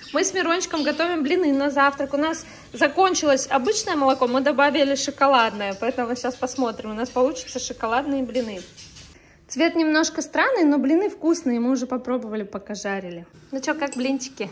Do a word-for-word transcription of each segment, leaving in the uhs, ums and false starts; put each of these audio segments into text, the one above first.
Мы с Мирончиком готовим блины на завтрак. У нас закончилось обычное молоко, мы добавили шоколадное, поэтому сейчас посмотрим. У нас получатся шоколадные блины. Цвет немножко странный, но блины вкусные. Мы уже попробовали, пока жарили. Ну что, как блинчики?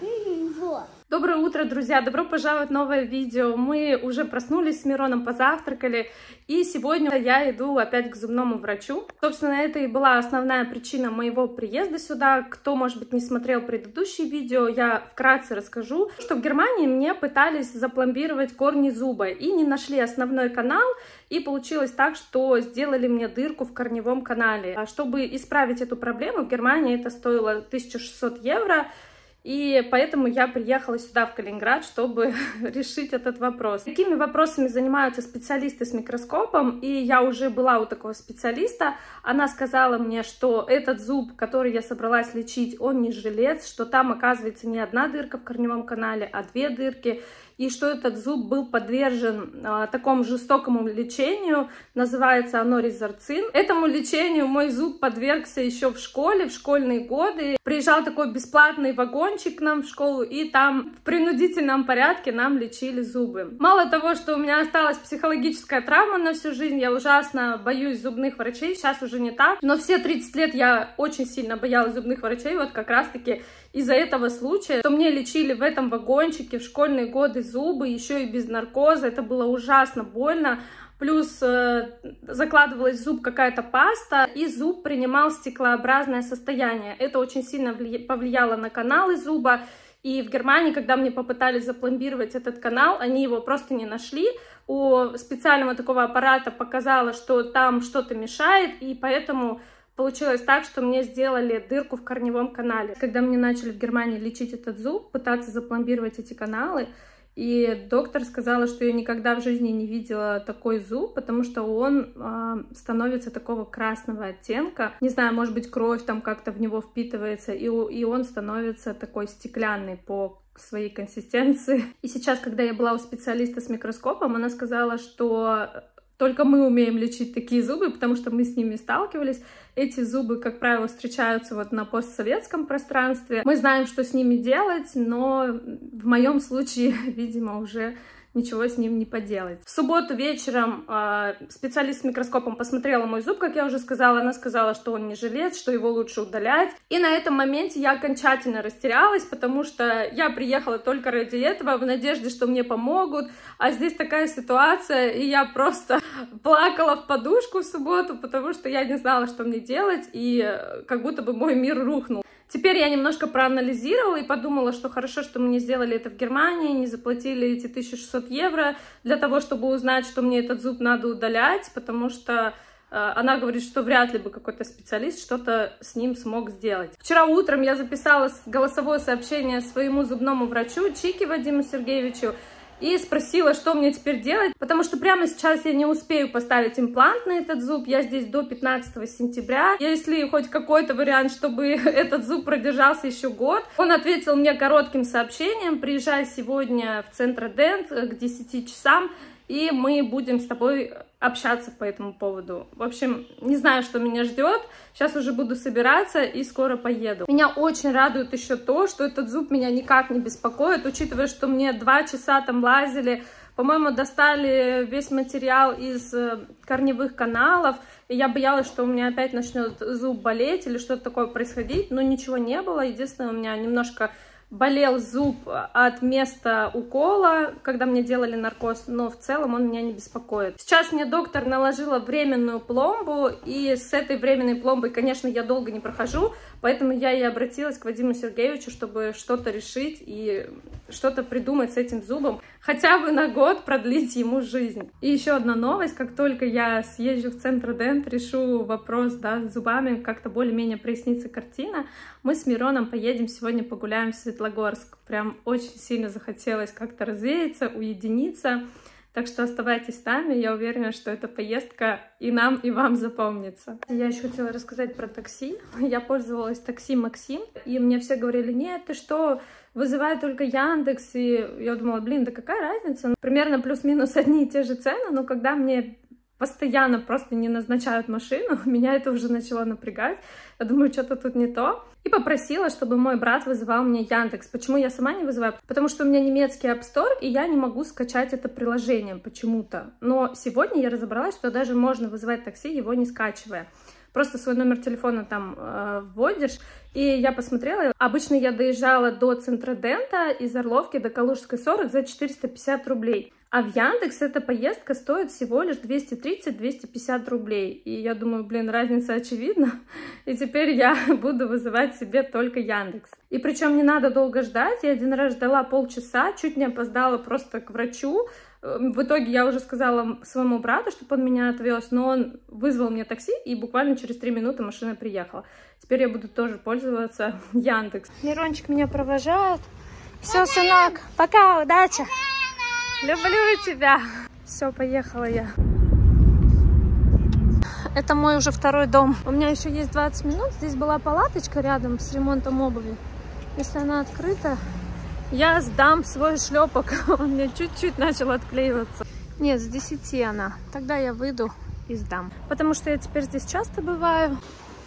Доброе утро, друзья! Добро пожаловать в новое видео. Мы уже проснулись с Мироном, позавтракали. И сегодня я иду опять к зубному врачу. Собственно, это и была основная причина моего приезда сюда. Кто, может быть, не смотрел предыдущие видео, я вкратце расскажу, что в Германии мне пытались запломбировать корни зуба и не нашли основной канал. И получилось так, что сделали мне дырку в корневом канале. Чтобы исправить эту проблему, в Германии это стоило тысячу шестьсот евро. И поэтому я приехала сюда, в Калининград, чтобы решить этот вопрос. Такими вопросами занимаются специалисты с микроскопом, и я уже была у такого специалиста. Она сказала мне, что этот зуб, который я собралась лечить, он не жилец, что там, оказывается, не одна дырка в корневом канале, а две дырки. И что этот зуб был подвержен а, такому жестокому лечению, называется оно резорцин. Этому лечению мой зуб подвергся еще в школе, в школьные годы. Приезжал такой бесплатный вагончик к нам в школу, и там в принудительном порядке нам лечили зубы. Мало того, что у меня осталась психологическая травма на всю жизнь, я ужасно боюсь зубных врачей, сейчас уже не так, но все тридцать лет я очень сильно боялась зубных врачей, вот как раз-таки из-за этого случая, что мне лечили в этом вагончике в школьные годы зубы, еще и без наркоза, это было ужасно больно. Плюс э, закладывалась в зуб какая-то паста, и зуб принимал стеклообразное состояние. Это очень сильно повлияло на каналы зуба. И в Германии, когда мне попытались запломбировать этот канал, они его просто не нашли. У специального такого аппарата показало, что там что-то мешает, и поэтому получилось так, что мне сделали дырку в корневом канале. Когда мне начали в Германии лечить этот зуб, пытаться запломбировать эти каналы, и доктор сказала, что я никогда в жизни не видела такой зуб, потому что он э, становится такого красного оттенка. Не знаю, может быть, кровь там как-то в него впитывается, и, и он становится такой стеклянный по своей консистенции. И сейчас, когда я была у специалиста с микроскопом, она сказала, что только мы умеем лечить такие зубы, потому что мы с ними сталкивались. Эти зубы, как правило, встречаются вот на постсоветском пространстве. Мы знаем, что с ними делать, но в моем случае, видимо, уже ничего с ним не поделать. В субботу вечером э, специалист с микроскопом посмотрела мой зуб, как я уже сказала. Она сказала, что он не жилец, что его лучше удалять. И на этом моменте я окончательно растерялась, потому что я приехала только ради этого, в надежде, что мне помогут. А здесь такая ситуация, и я просто плакала в подушку в субботу, потому что я не знала, что мне делать, и как будто бы мой мир рухнул. Теперь я немножко проанализировала и подумала, что хорошо, что мы не сделали это в Германии, не заплатили эти тысячу шестьсот евро для того, чтобы узнать, что мне этот зуб надо удалять, потому что э, она говорит, что вряд ли бы какой-то специалист что-то с ним смог сделать. Вчера утром я записала голосовое сообщение своему зубному врачу Чике Вадиму Сергеевичу и спросила, что мне теперь делать, потому что прямо сейчас я не успею поставить имплант на этот зуб, я здесь до пятнадцатого сентября. Если хоть какой-то вариант, чтобы этот зуб продержался еще год. Он ответил мне коротким сообщением: приезжай сегодня в Центр Дент к десяти часам, и мы будем с тобой общаться по этому поводу. В общем, не знаю, что меня ждет. Сейчас уже буду собираться и скоро поеду. Меня очень радует еще то, что этот зуб меня никак не беспокоит, учитывая, что мне два часа там лазили. По-моему, достали весь материал из корневых каналов, и я боялась, что у меня опять начнет зуб болеть или что-то такое происходить, но ничего не было. Единственное, у меня немножко болел зуб от места укола, когда мне делали наркоз, но в целом он меня не беспокоит. Сейчас мне доктор наложила временную пломбу, и с этой временной пломбой, конечно, я долго не прохожу, поэтому я и обратилась к Вадиму Сергеевичу, чтобы что-то решить и что-то придумать с этим зубом, хотя бы на год продлить ему жизнь. И еще одна новость: как только я съезжу в Центр Дент, решу вопрос, да, с зубами, как-то более-менее прояснится картина, мы с Мироном поедем сегодня погуляем в Светлогорск. Прям очень сильно захотелось как-то развеяться, уединиться. Так что оставайтесь с нами, я уверена, что эта поездка и нам, и вам запомнится. Я еще хотела рассказать про такси. Я пользовалась такси Максим, и мне все говорили: нет, ты что, вызывай только Яндекс. И я думала, блин, да какая разница? Примерно плюс-минус одни и те же цены, но когда мне постоянно просто не назначают машину. Меня это уже начало напрягать. Я думаю, что-то тут не то. И попросила, чтобы мой брат вызывал мне Яндекс. Почему я сама не вызываю? Потому что у меня немецкий App Store, и я не могу скачать это приложение почему-то. Но сегодня я разобралась, что даже можно вызывать такси, его не скачивая. Просто свой номер телефона там э, вводишь. И я посмотрела. Обычно я доезжала до Центродента из Орловки до Калужской сорок за четыреста пятьдесят рублей. А в Яндекс эта поездка стоит всего лишь двести тридцать — двести пятьдесят рублей. И я думаю, блин, разница очевидна. И теперь я буду вызывать себе только Яндекс. И причем не надо долго ждать. Я один раз ждала полчаса, чуть не опоздала просто к врачу. В итоге я уже сказала своему брату, чтобы он меня отвез, но он вызвал мне такси, и буквально через три минуты машина приехала. Теперь я буду тоже пользоваться Яндекс. Мирончик меня провожает. Все, сынок, пока, удачи. Люблю тебя. Все, поехала я. Это мой уже второй дом. У меня еще есть двадцать минут. Здесь была палаточка рядом с ремонтом обуви. Если она открыта, я сдам свой шлепок. Он мне чуть-чуть начал отклеиваться. Нет, с десяти она. Тогда я выйду и сдам. Потому что я теперь здесь часто бываю.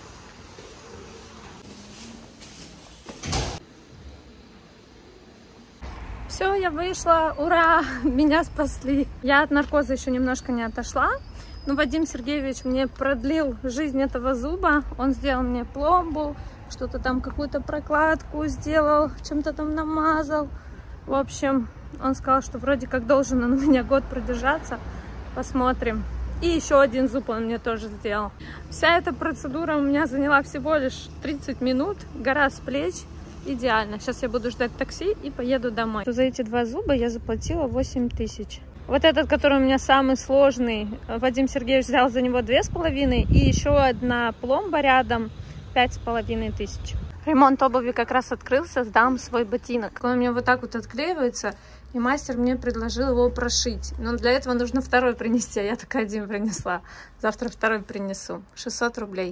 Все, я вышла, ура, меня спасли. Я от наркоза еще немножко не отошла, но Вадим Сергеевич мне продлил жизнь этого зуба. Он сделал мне пломбу, что-то там, какую-то прокладку сделал, чем-то там намазал. В общем, он сказал, что вроде как должен он у меня год продержаться. Посмотрим. И еще один зуб он мне тоже сделал. Вся эта процедура у меня заняла всего лишь тридцать минут, гора с плеч. Идеально. Сейчас я буду ждать такси и поеду домой. За эти два зуба я заплатила восемь тысяч. Вот этот, который у меня самый сложный, Вадим Сергеевич взял за него две с половиной. И еще одна пломба рядом, пять с половиной тысяч. Ремонт обуви как раз открылся, сдам свой ботинок. Он у меня вот так вот отклеивается, и мастер мне предложил его прошить. Но для этого нужно второй принести, а я только один принесла. Завтра второй принесу. шестьсот рублей.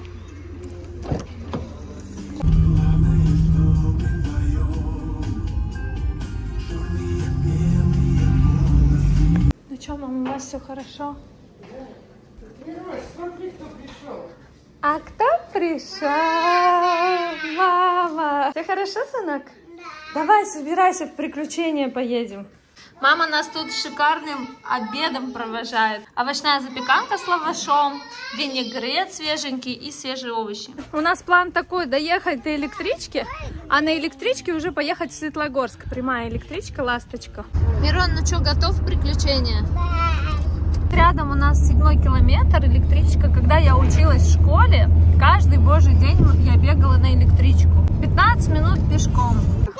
Ну что, мама, у вас все хорошо? Мирой, смотри, кто пришел. А кто пришел? Мама! Все хорошо, сынок? Да. Давай, собирайся, в приключения поедем. Мама нас тут шикарным обедом провожает. Овощная запеканка с лавашом, винегрет свеженький и свежие овощи. У нас план такой: доехать до электрички, а на электричке уже поехать в Светлогорск. Прямая электричка, ласточка. Мирон, ну что, готов к приключениям? Рядом у нас седьмой километр, электричка. Когда я училась в школе, каждый божий день я бегала на электричку. пятнадцать минут пешком.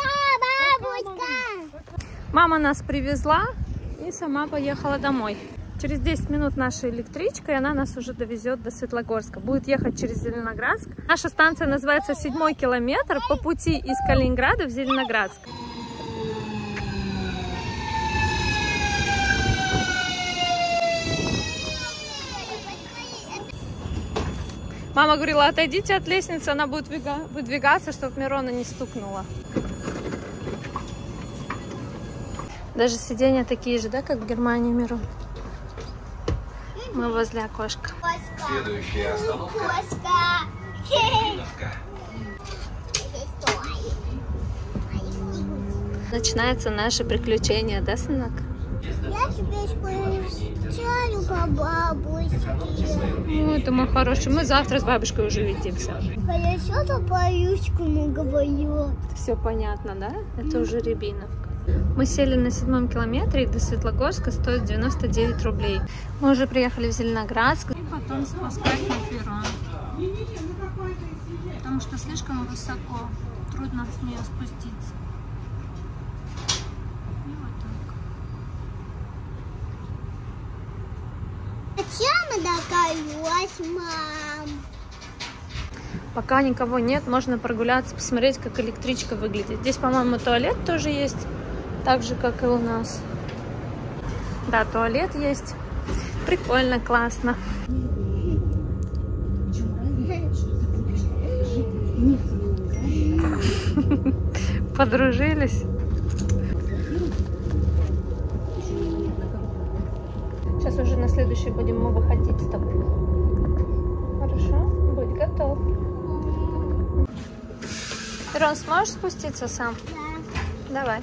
Мама нас привезла и сама поехала домой. Через десять минут наша электричка, и она нас уже довезет до Светлогорска. Будет ехать через Зеленоградск. Наша станция называется седьмой километр, по пути из Калининграда в Зеленоградск. Мама говорила, отойдите от лестницы, она будет выдвигаться, чтобы Мирона не стукнула. Даже сиденья такие же, да, как в Германии, Мирон? Мы возле окошка. Следующая остановка. Начинается наше приключение, да, сынок? Я тебе скучаю по бабушке. Ну, это мой хороший. Мы завтра с бабушкой уже увидимся. Хорошо-то по-русскому говорю. Все понятно, да? Это уже Рябиновка. Мы сели на седьмом километре, и до Светлогорска стоит девяносто девять рублей. Мы уже приехали в Зеленоградск. И потом спускать на перрон. Потому что слишком высоко. Трудно с нее спуститься. И вот так. Зачем докололась, мам? Пока никого нет, можно прогуляться, посмотреть, как электричка выглядит. Здесь, по-моему, туалет тоже есть. Так же, как и у нас. Да, туалет есть. Прикольно, классно. Подружились. Сейчас раз уже на следующий будем мы выходить с тобой. Хорошо? Будь готов. Мирон, сможешь спуститься сам? Да. Давай.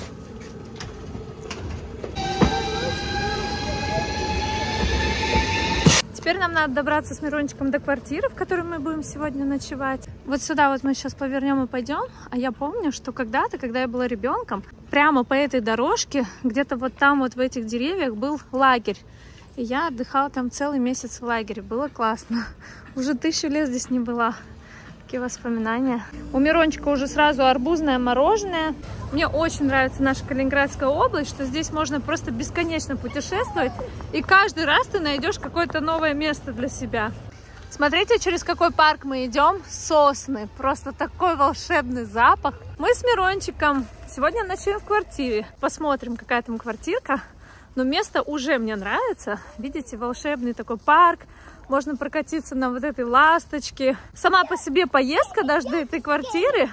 Теперь нам надо добраться с Мирончиком до квартиры, в которой мы будем сегодня ночевать. Вот сюда вот мы сейчас повернем и пойдем. А я помню, что когда-то, когда я была ребенком, прямо по этой дорожке, где-то вот там вот в этих деревьях был лагерь. И я отдыхала там целый месяц в лагере. Было классно. Уже тысячу лет здесь не была. Такие воспоминания. У Мирончика уже сразу арбузное мороженое. Мне очень нравится наша Калининградская область, что здесь можно просто бесконечно путешествовать. И каждый раз ты найдешь какое-то новое место для себя. Смотрите, через какой парк мы идем. Сосны. Просто такой волшебный запах. Мы с Мирончиком сегодня ночуем в квартире. Посмотрим, какая там квартирка. Но место уже мне нравится. Видите, волшебный такой парк. Можно прокатиться на вот этой ласточке. Сама по себе поездка даже до этой квартиры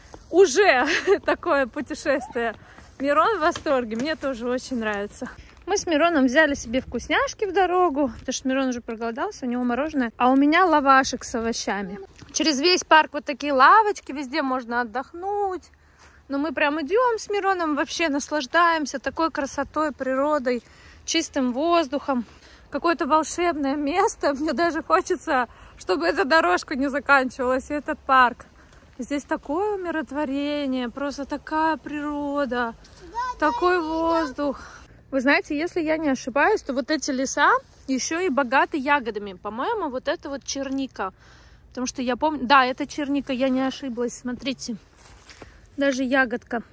уже такое путешествие. Мирон в восторге. Мне тоже очень нравится. Мы с Мироном взяли себе вкусняшки в дорогу, потому что Мирон уже проголодался, у него мороженое. А у меня лавашек с овощами. Через весь парк вот такие лавочки, везде можно отдохнуть. Но мы прям идем с Мироном, вообще наслаждаемся такой красотой, природой, чистым воздухом. Какое-то волшебное место. Мне даже хочется, чтобы эта дорожка не заканчивалась, и этот парк. Здесь такое умиротворение, просто такая природа, такой воздух. Вы знаете, если я не ошибаюсь, то вот эти леса еще и богаты ягодами. По-моему, вот это вот черника. Потому что я помню... Да, это черника, я не ошиблась. Смотрите, даже ягодка.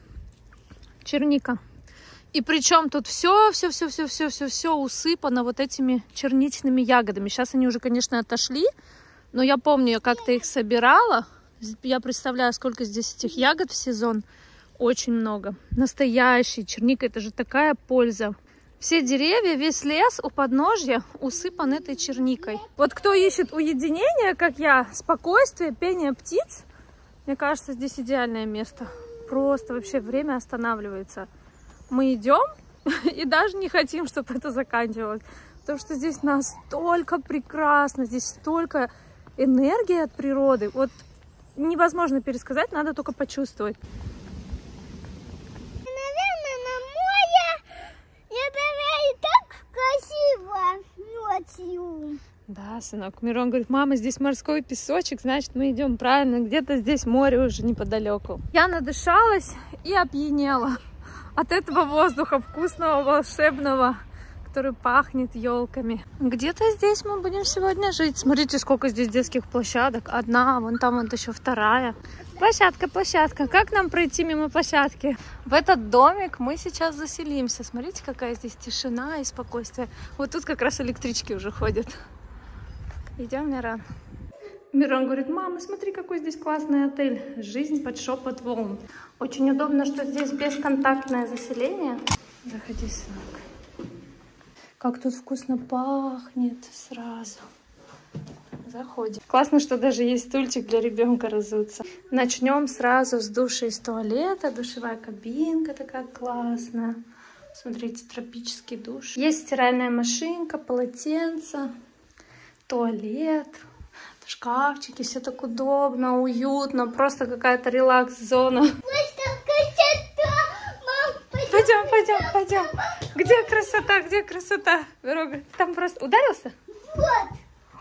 Черника. И причем тут все, все, все, все, все, все, все усыпано вот этими черничными ягодами. Сейчас они уже, конечно, отошли, но я помню, я как-то их собирала. Я представляю, сколько здесь этих ягод в сезон. Очень много. Настоящий черника, это же такая польза. Все деревья, весь лес у подножья усыпан этой черникой. Вот кто ищет уединение, как я, спокойствие, пение птиц, мне кажется, здесь идеальное место. Просто вообще время останавливается. Мы идем и даже не хотим, чтобы это заканчивалось. Потому что здесь настолько прекрасно, здесь столько энергии от природы. Вот невозможно пересказать, надо только почувствовать. Наверное, на море это и так красиво ночью. Да, сынок. Мирон говорит, мама, здесь морской песочек, значит, мы идем правильно. Где-то здесь море уже неподалеку. Я надышалась и опьянела от этого воздуха вкусного, волшебного, который пахнет елками. Где-то здесь мы будем сегодня жить. Смотрите, сколько здесь детских площадок. Одна, вон там вот еще вторая. Площадка, площадка. Как нам пройти мимо площадки? В этот домик мы сейчас заселимся. Смотрите, какая здесь тишина и спокойствие. Вот тут как раз электрички уже ходят. Идем, Мирон. Мирон говорит, мама, смотри, какой здесь классный отель. Жизнь под шепот волн. Очень удобно, что здесь бесконтактное заселение. Заходи, сынок. Как тут вкусно пахнет сразу. Заходим. Классно, что даже есть стульчик для ребенка разуться. Начнем сразу с душа из туалета. Душевая кабинка такая классная. Смотрите, тропический душ. Есть стиральная машинка, полотенце, туалет, шкафчики. Все так удобно, уютно. Просто какая-то релакс-зона. Пойдем, пойдем, пойдем. Где красота, где красота? Дорога. Там просто ударился? Вот.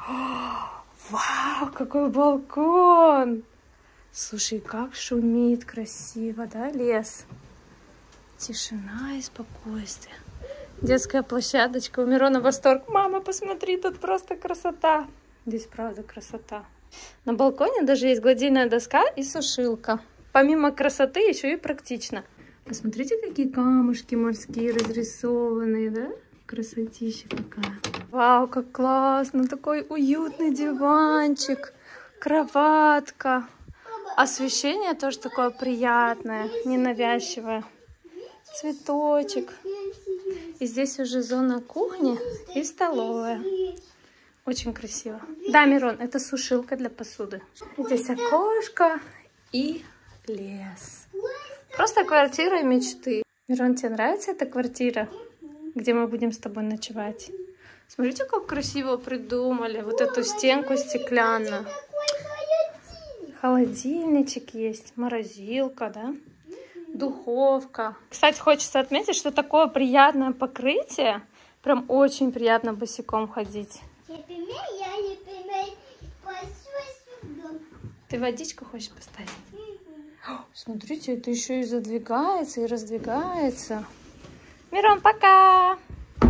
Вау, какой балкон! Слушай, как шумит красиво, да, лес? Тишина и спокойствие. Детская площадочка. У Мирона восторг. Мама, посмотри, тут просто красота. Здесь правда красота. На балконе даже есть гладильная доска и сушилка. Помимо красоты еще и практично. Посмотрите, какие камушки морские разрисованные, да? Красотища какая. Вау, как классно. Такой уютный диванчик, кроватка. Освещение тоже такое приятное, ненавязчивое. Цветочек. И здесь уже зона кухни и столовая. Очень красиво. Да, Мирон, это сушилка для посуды. Здесь окошко и лес. Просто квартира мечты. Мирон, тебе нравится эта квартира, где мы будем с тобой ночевать? Смотрите, как красиво придумали. Вот эту стенку стеклянную. Холодильничек есть, морозилка, да? Духовка. Кстати, хочется отметить, что такое приятное покрытие. Прям очень приятно босиком ходить. Ты водичку хочешь поставить? О, смотрите, это еще и задвигается, и раздвигается. Мирон, пока!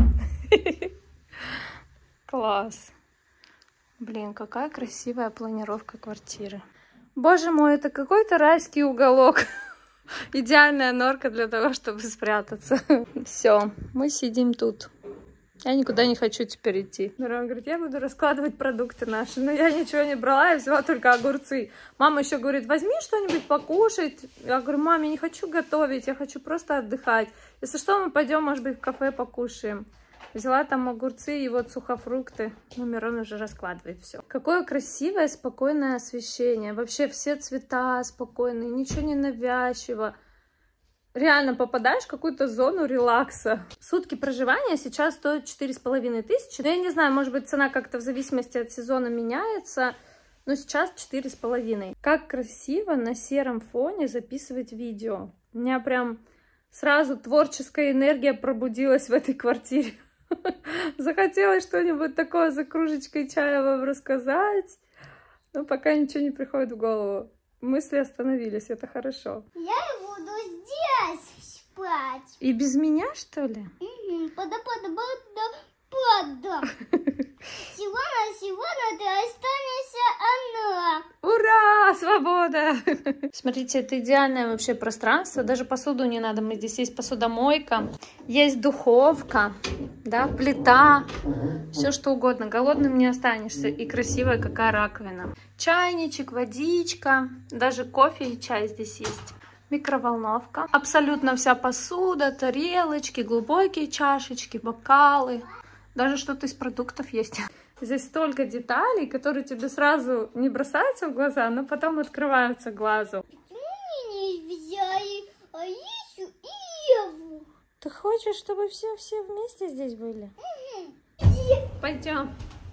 Класс! Блин, какая красивая планировка квартиры. Боже мой, это какой-то райский уголок. Идеальная норка для того, чтобы спрятаться. Все, мы сидим тут. Я никуда не хочу теперь идти. Мирон говорит, я буду раскладывать продукты наши. Но я ничего не брала, я взяла только огурцы. Мама еще говорит, возьми что-нибудь покушать. Я говорю, мам, я не хочу готовить, я хочу просто отдыхать. Если что, мы пойдем, может быть, в кафе покушаем. Взяла там огурцы и вот сухофрукты. Ну, Мирон уже раскладывает все. Какое красивое, спокойное освещение. Вообще все цвета спокойные, ничего не навязчиво. Реально попадаешь в какую-то зону релакса. Сутки проживания сейчас стоят четыре с половиной тысячи. Но я не знаю, может быть, цена как-то в зависимости от сезона меняется. Но сейчас четыре с половиной. Как красиво на сером фоне записывать видео. У меня прям сразу творческая энергия пробудилась в этой квартире. Захотелось что-нибудь такое за кружечкой чая вам рассказать. Но пока ничего не приходит в голову. Мысли остановились, это хорошо. Я буду здесь спать. И без меня, что ли? Угу. Пада, пада, пада, пада. Сегодня, сегодня ты останешься одна. Ура! Свобода! Смотрите, это идеальное вообще пространство. Даже посуду не надо. Мы здесь есть посудомойка, есть духовка, да, плита, все что угодно. Голодным не останешься. И красивая какая раковина. Чайничек, водичка, даже кофе и чай здесь есть. Микроволновка. Абсолютно вся посуда, тарелочки, глубокие чашечки, бокалы. Даже что-то из продуктов есть. Здесь столько деталей, которые тебе сразу не бросаются в глаза, но потом открываются глазу. Почему не взяли Алису и Еву? Ты хочешь, чтобы все все вместе здесь были? Угу. Пойдем.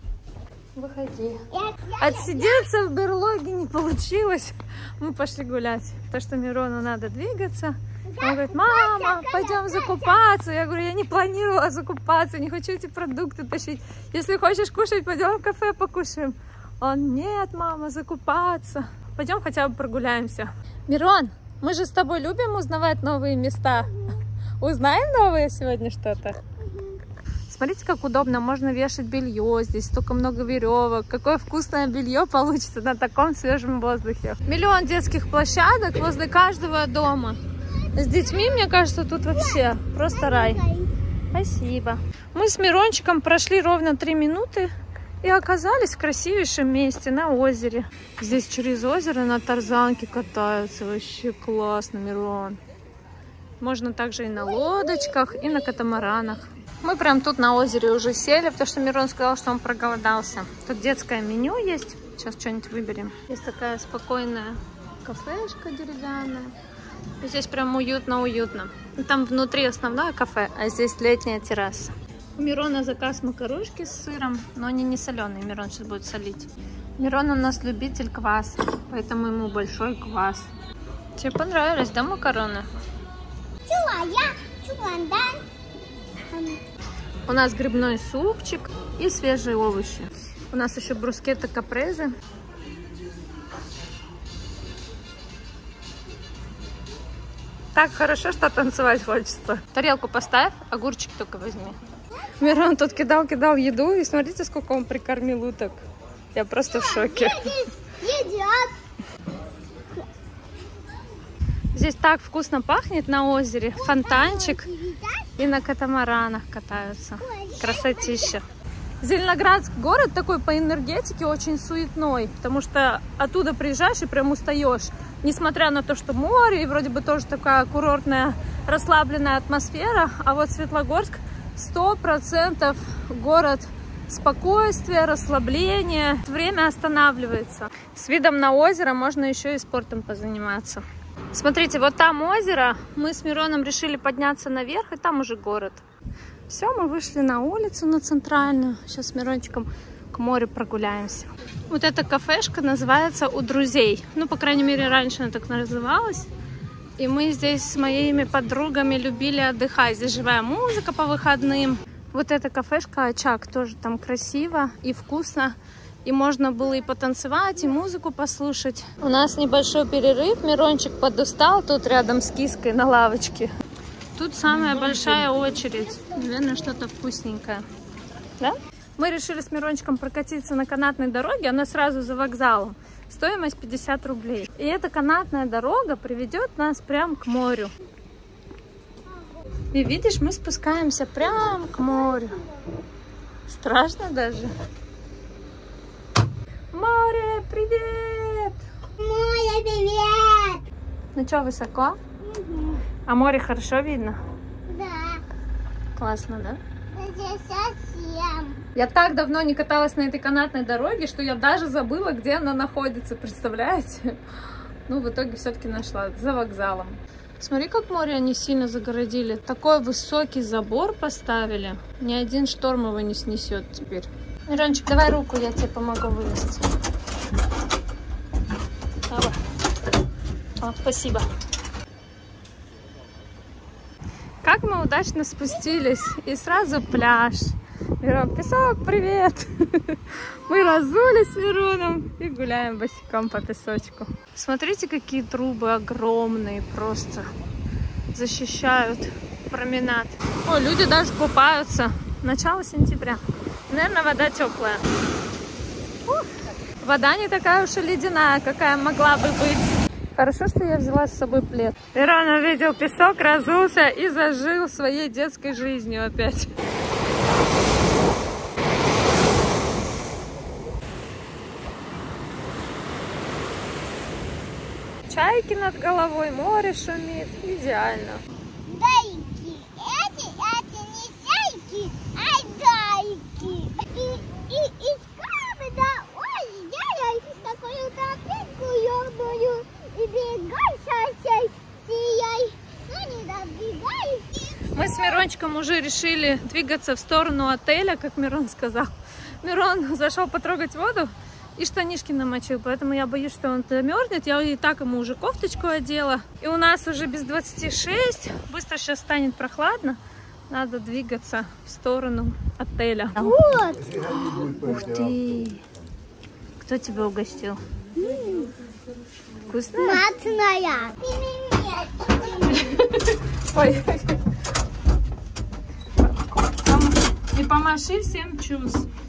Выходи. Отсидеться в берлоге не получилось. Мы пошли гулять. То, что Мирону надо двигаться. Он говорит, мама, пойдем закупаться. Я говорю, я не планировала закупаться, не хочу эти продукты тащить. Если хочешь кушать, пойдем в кафе покушаем. Он, нет, мама, закупаться. Пойдем хотя бы прогуляемся. Мирон, мы же с тобой любим узнавать новые места. Узнаем новые сегодня что-то? Смотрите, как удобно, можно вешать белье, здесь столько много веревок. Какое вкусное белье получится на таком свежем воздухе. Миллион детских площадок возле каждого дома. С детьми, мне кажется, тут вообще просто рай. Спасибо. Мы с Мирончиком прошли ровно три минуты и оказались в красивейшем месте на озере. Здесь через озеро на тарзанке катаются. Вообще классно, Мирон. Можно также и на лодочках, и на катамаранах. Мы прям тут на озере уже сели, потому что Мирон сказал, что он проголодался. Тут детское меню есть. Сейчас что-нибудь выберем. Есть такая спокойная кафешка деревянная. Здесь прям уютно-уютно. Там внутри основное кафе, а здесь летняя терраса. У Мирона заказ макарошки с сыром, но они не соленые. Мирон сейчас будет солить. Мирон у нас любитель кваса, поэтому ему большой квас. Тебе понравились, да, макароны? У нас грибной супчик и свежие овощи. У нас еще брускетта капрезе. Так хорошо, что танцевать хочется. Тарелку поставь, огурчик только возьми. Мирон тут кидал-кидал еду, и смотрите, сколько он прикормил уток. Я просто в шоке. Едят. Здесь так вкусно пахнет на озере. Фонтанчик. И на катамаранах катаются. Красотища. Зеленоградск город такой по энергетике очень суетной, потому что оттуда приезжаешь и прям устаешь. Несмотря на то, что море и вроде бы тоже такая курортная, расслабленная атмосфера, а вот Светлогорск сто процентов город спокойствия, расслабления. Время останавливается. С видом на озеро можно еще и спортом позаниматься. Смотрите, вот там озеро. Мы с Мироном решили подняться наверх, и там уже город. Все, мы вышли на улицу, на центральную. Сейчас с Мирончиком к морю прогуляемся. Вот эта кафешка называется «У друзей». Ну, по крайней мере, раньше она так называлась. И мы здесь с моими подругами любили отдыхать. Здесь живая музыка по выходным. Вот эта кафешка «Очаг» тоже там красиво и вкусно. И можно было и потанцевать, и музыку послушать. У нас небольшой перерыв. Мирончик подустал тут рядом с киской на лавочке. Тут самая большая очередь. Наверное, что-то вкусненькое. Да? Мы решили с Мирончиком прокатиться на канатной дороге. Она сразу за вокзалом. Стоимость пятьдесят рублей. И эта канатная дорога приведет нас прямо к морю. И видишь, мы спускаемся прямо к морю. Страшно даже. Море, привет! Море, привет! Ну что, высоко? Угу. А море хорошо видно? Да. Классно, да? Здесь совсем. Я так давно не каталась на этой канатной дороге, что я даже забыла, где она находится, представляете? Ну, в итоге все-таки нашла, за вокзалом. Смотри, как море они сильно загородили. Такой высокий забор поставили. Ни один шторм его не снесет теперь. Мирончик, давай руку, я тебе помогу вылезти. Давай. О, спасибо. Как мы удачно спустились. И сразу пляж. Мирон, песок, привет! Мы разулись с Мироном и гуляем босиком по песочку. Смотрите, какие трубы огромные просто. Защищают променад. О, люди даже купаются. Начало сентября. Наверное, вода теплая. Ух, вода не такая уж и ледяная, какая могла бы быть. Хорошо, что я взяла с собой плед. Мирон увидел песок, разулся и зажил своей детской жизнью опять. Чайки над головой, море шумит. Идеально. Дайки. Эти, эти не чайки, а дайки. И, и, и скажем, да, ой, сделай такую тропинку ёбную. И бегай, сосей, сияй. Ну, не добегай. Мы с Мирончиком уже решили двигаться в сторону отеля, как Мирон сказал. Мирон зашел потрогать воду и штанишки намочил, поэтому я боюсь, что он замерзнет. Я и так ему уже кофточку одела. И у нас уже без двадцати шесть. Быстро сейчас станет прохладно. Надо двигаться в сторону отеля. Вот. Ух ты! Кто тебя угостил? Вкусная? Матная. Ой. И помаши всем чус.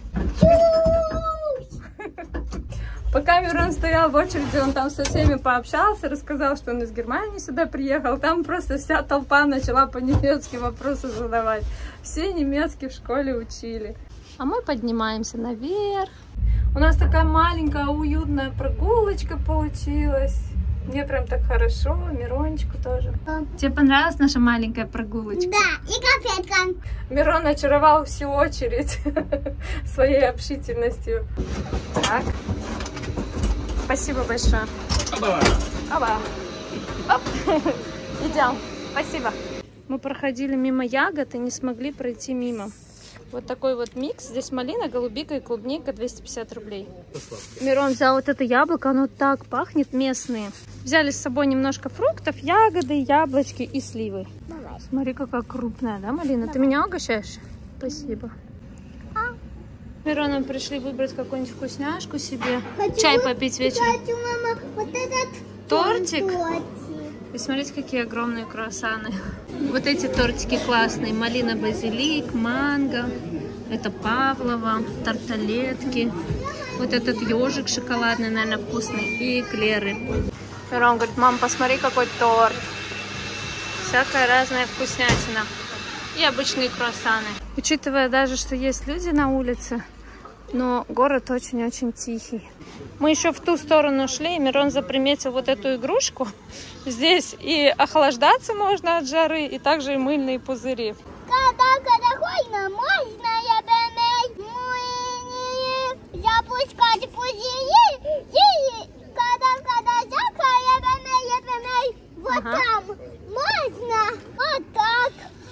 Пока Мирон стоял в очереди, он там со всеми пообщался, рассказал, что он из Германии сюда приехал. Там просто вся толпа начала по-немецки вопросы задавать. Все немецкий в школе учили. А мы поднимаемся наверх. У нас такая маленькая, уютная прогулочка получилась. Мне прям так хорошо, Мирончику тоже. Тебе понравилась наша маленькая прогулочка? Да, и конфетка. Мирон очаровал всю очередь своей общительностью. Так. Спасибо большое. Оба. Оба. Оп. Идем. Спасибо. Мы проходили мимо ягод и не смогли пройти мимо. Вот такой вот микс. Здесь малина, голубика и клубника, двести пятьдесят рублей. Мирон взял вот это яблоко, оно так пахнет, местные. Взяли с собой немножко фруктов, ягоды, яблочки и сливы. Давай. Смотри, какая крупная, да, малина? Давай. Ты меня угощаешь? Спасибо. А? Мироном пришли выбрать какую-нибудь вкусняшку себе. Хочу Чай вот- попить вечером. Хочу, мама, вот этот Тортик? тортик. И смотрите, какие огромные круассаны. Вот эти тортики классные. Малина, базилик, манго. Это павлова, тарталетки. Вот этот ежик шоколадный, наверное, вкусный. И эклеры. Мирон говорит, мам, посмотри, какой торт. Всякая разная вкуснятина. И обычные круассаны. Учитывая даже, что есть люди на улице, но город очень-очень тихий. Мы еще в ту сторону шли, и Мирон заприметил вот эту игрушку. Здесь и охлаждаться можно от жары, и также и мыльные пузыри. Когда, когда хочно, можно я помыть мыльные, запускать пузыри, и когда, когда зака, я помыть, я помыть, вот Ага. там можно, вот так.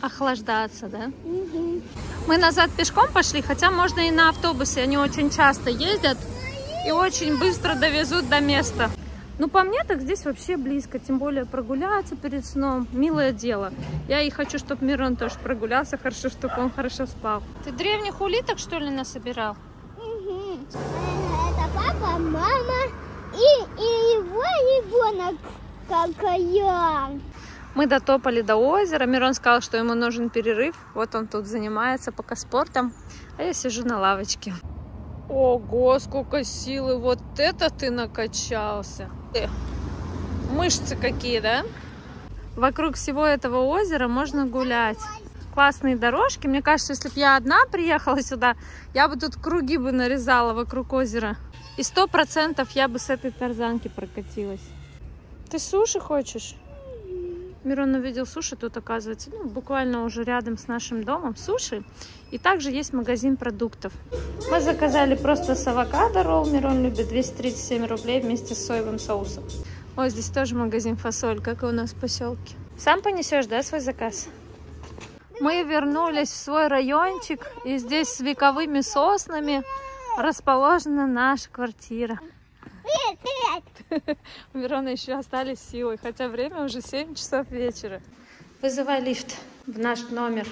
охлаждаться, да? Угу. Мы назад пешком пошли, хотя можно и на автобусе. Они очень часто ездят и очень быстро довезут до места. Ну, по мне, так здесь вообще близко. Тем более прогуляться перед сном. Милое дело. Я и хочу, чтобы Мирон тоже прогулялся. Хорошо, чтобы он хорошо спал. Ты древних улиток, что ли, насобирал? Угу. Это папа, мама и, и его ребенок, как я. Мы дотопали до озера. Мирон сказал, что ему нужен перерыв. Вот он тут занимается пока спортом. А я сижу на лавочке. Ого, сколько силы. Вот это ты накачался. Мышцы какие, да? Вокруг всего этого озера можно гулять. Классные дорожки. Мне кажется, если бы я одна приехала сюда, я бы тут круги бы нарезала вокруг озера. И сто процентов я бы с этой тарзанки прокатилась. Ты суши хочешь? Мирон увидел суши, тут оказывается, ну, буквально уже рядом с нашим домом суши. И также есть магазин продуктов. Мы заказали просто с авокадо ролл. Мирон любит, двести тридцать семь рублей вместе с соевым соусом. О, здесь тоже магазин фасоль, как и у нас в поселке. Сам понесешь, да, свой заказ? Мы вернулись в свой райончик, и здесь с вековыми соснами расположена наша квартира. Привет, привет. У Мирона еще остались силы, хотя время уже семь часов вечера. Вызывай лифт в наш номер.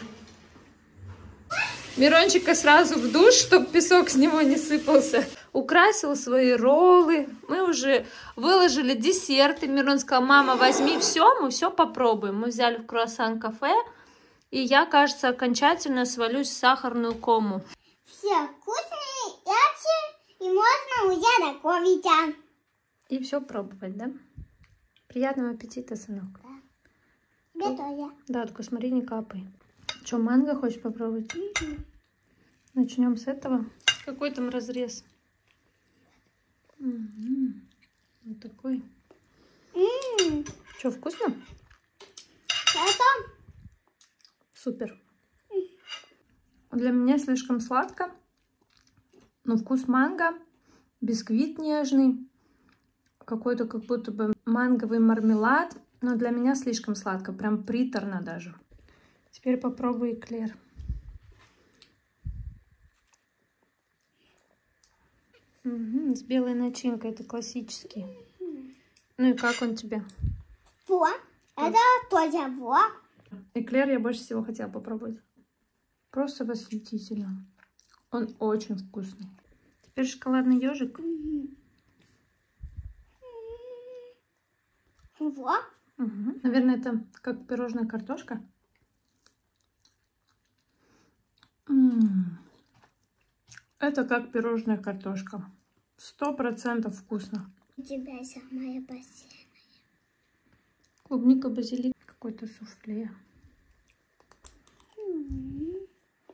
Мирончика сразу в душ, чтобы песок с него не сыпался. Украсил свои роллы. Мы уже выложили десерты. Мирон сказал: мама, возьми все, мы все попробуем. Мы взяли в круассан кафе. И я, кажется, окончательно свалюсь в сахарную кому. Все вкусные, ярче, и можно уже готовить. И все пробовать, да? Приятного аппетита, сынок. Да. Готовя. Да, только смотри, не капай. Что, манго хочешь попробовать? Mm-hmm. Начнем с этого. Какой там разрез? Mm-hmm. Вот такой. Mm-hmm. Что, вкусно? Это? Супер. Для меня слишком сладко. Но вкус манго, бисквит нежный, какой-то как будто бы манговый мармелад. Но для меня слишком сладко, прям приторно даже. Теперь попробуй эклер. Угу, с белой начинкой, это классический. Ну и как он тебе? Во, это тоже во. Эклер я больше всего хотела попробовать. Просто восхитительно. Он очень вкусный. Теперь шоколадный ежик. Во. Угу. Наверное, это как пирожная картошка. М-м-м. Это как пирожная картошка. Сто процентов вкусно. У тебя самая бассейная. Клубника, базилик, какой-то суфле. Mm-hmm.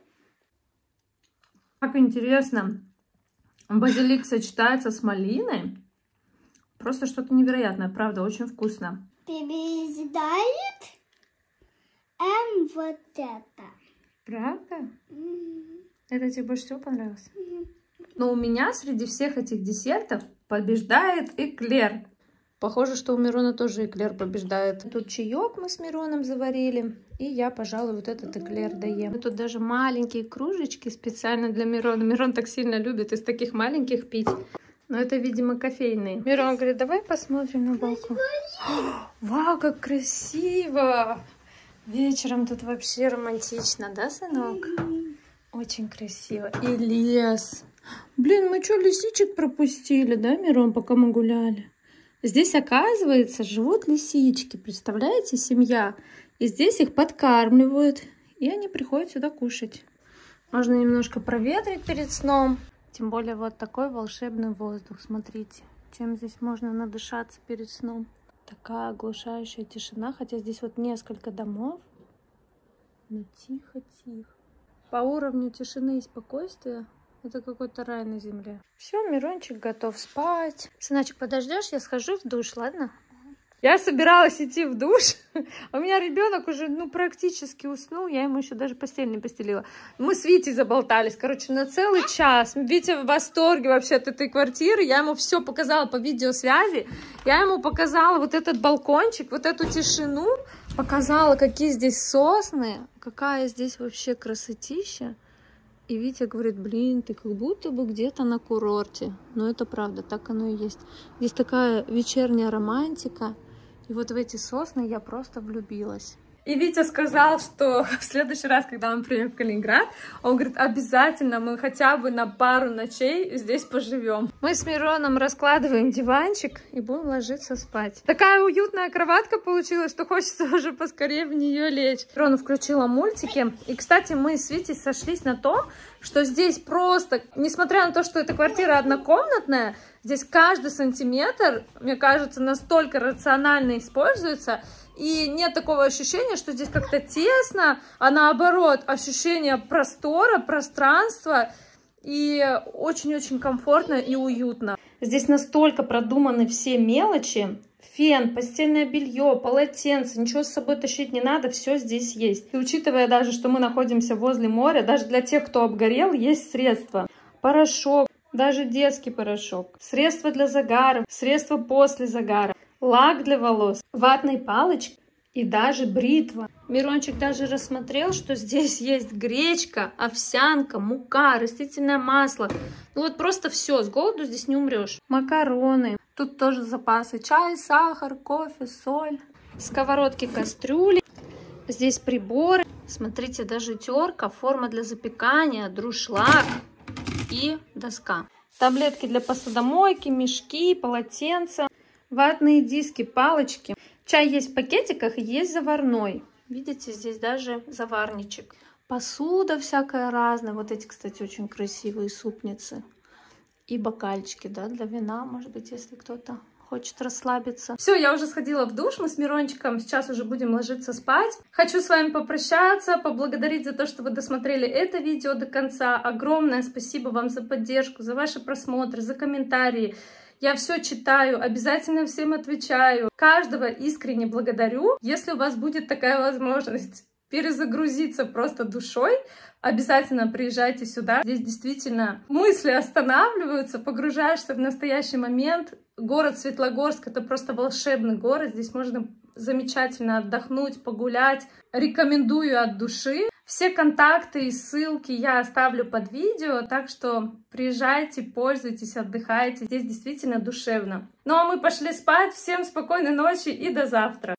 Как интересно. Базилик сочетается с малиной. Просто что-то невероятное, правда, очень вкусно. Побеждает эм, вот это. Правда? Mm-hmm. Это тебе больше всего понравилось? Mm-hmm. Но у меня среди всех этих десертов побеждает эклер. Похоже, что у Мирона тоже эклер побеждает. Тут чаек мы с Мироном заварили. И я, пожалуй, вот этот эклер доем. Тут даже маленькие кружечки специально для Мирона. Мирон так сильно любит из таких маленьких пить. Но это, видимо, кофейные. Мирон говорит, давай посмотрим на балкон. Вау, как красиво! Вечером тут вообще романтично, да, сынок? Очень красиво. И лес. Блин, мы что, лисичек пропустили, да, Мирон, пока мы гуляли? Здесь, оказывается, живут лисички. Представляете, семья. И здесь их подкармливают. И они приходят сюда кушать. Можно немножко проветрить перед сном. Тем более вот такой волшебный воздух. Смотрите, чем здесь можно надышаться перед сном. Такая оглушающая тишина. Хотя здесь вот несколько домов. Но тихо-тихо. По уровню тишины и спокойствия это какой-то рай на земле. Все, Мирончик готов спать. Сыночек, подождешь? Я схожу в душ, ладно? Я собиралась идти в душ, у меня ребенок уже, ну, практически уснул, я ему еще даже постель не постелила. Мы с Витей заболтались, короче, на целый час. Витя в восторге вообще от этой квартиры, я ему все показала по видеосвязи, я ему показала вот этот балкончик, вот эту тишину, показала, какие здесь сосны, какая здесь вообще красотища. И Витя говорит, блин, ты как будто бы где-то на курорте. Но это правда, так оно и есть. Здесь такая вечерняя романтика. И вот в эти сосны я просто влюбилась. И Витя сказал, что в следующий раз, когда мы приедем в Калининград, он говорит, обязательно мы хотя бы на пару ночей здесь поживем. Мы с Мироном раскладываем диванчик и будем ложиться спать. Такая уютная кроватка получилась, что хочется уже поскорее в нее лечь. Мирона включила мультики. И, кстати, мы с Витей сошлись на том, что здесь просто, несмотря на то, что эта квартира однокомнатная, здесь каждый сантиметр, мне кажется, настолько рационально используется. И нет такого ощущения, что здесь как-то тесно, а наоборот, ощущение простора, пространства. И очень-очень комфортно и уютно. Здесь настолько продуманы все мелочи. Фен, постельное белье, полотенце, ничего с собой тащить не надо, все здесь есть. И учитывая даже, что мы находимся возле моря, даже для тех, кто обгорел, есть средства. Порошок, даже детский порошок, средства для загара, средства после загара, лак для волос, ватные палочки и даже бритва. Мирончик даже рассмотрел, что здесь есть гречка, овсянка, мука, растительное масло. Ну вот просто все, с голоду здесь не умрешь. Макароны. Тут тоже запасы. Чай, сахар, кофе, соль. Сковородки, кастрюли. Здесь приборы. Смотрите, даже терка, форма для запекания, друшлаг и доска. Таблетки для посудомойки, мешки, полотенца, ватные диски, палочки. Чай есть в пакетиках и есть заварной. Видите, здесь даже заварничек. Посуда всякая разная. Вот эти, кстати, очень красивые супницы. И бокальчики, да, для вина, может быть, если кто-то хочет расслабиться. Все, я уже сходила в душ, мы с Мирончиком сейчас уже будем ложиться спать. Хочу с вами попрощаться, поблагодарить за то, что вы досмотрели это видео до конца. Огромное спасибо вам за поддержку, за ваши просмотры, за комментарии. Я все читаю, обязательно всем отвечаю. Каждого искренне благодарю. Если у вас будет такая возможность перезагрузиться просто душой, обязательно приезжайте сюда. Здесь действительно мысли останавливаются, погружаешься в настоящий момент. Город Светлогорск — это просто волшебный город. Здесь можно замечательно отдохнуть, погулять. Рекомендую от души. Все контакты и ссылки я оставлю под видео, так что приезжайте, пользуйтесь, отдыхайте. Здесь действительно душевно. Ну а мы пошли спать. Всем спокойной ночи и до завтра.